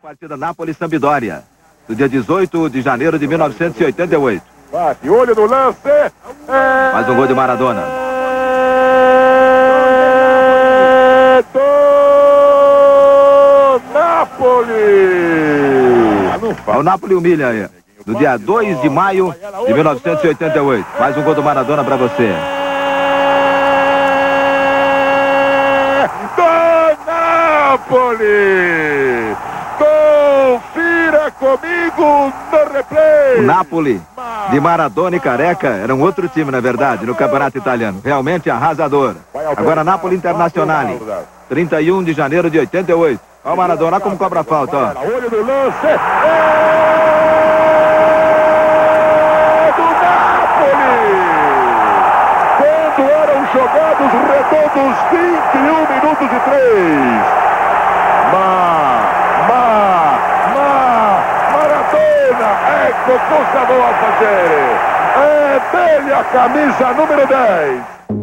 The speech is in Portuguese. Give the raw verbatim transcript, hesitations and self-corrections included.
Partida Nápoles-Sampdoria, do dia dezoito de janeiro de mil novecentos e oitenta e oito. Bate, olho no lance. É... Mais um gol de Maradona. É do Napoli. O Napoli humilha aí. Do dia dois de maio de mil novecentos e oitenta e oito. Mais um gol do Maradona para você. Do Napoli. Confira comigo no replay. O Napoli de Maradona e Careca era um outro time, na verdade, no campeonato italiano. Realmente arrasador. Agora Napoli Internazionale, trinta e um de janeiro de oitenta e oito. Olha o Maradona como cobra a falta, ó. Olho no lance. É do Napoli. Quando eram jogados redondos vinte e um minutos e três. Ma, ma, ma, Maradona, ecco cosa vuoi fare. É dele a camisa número dez.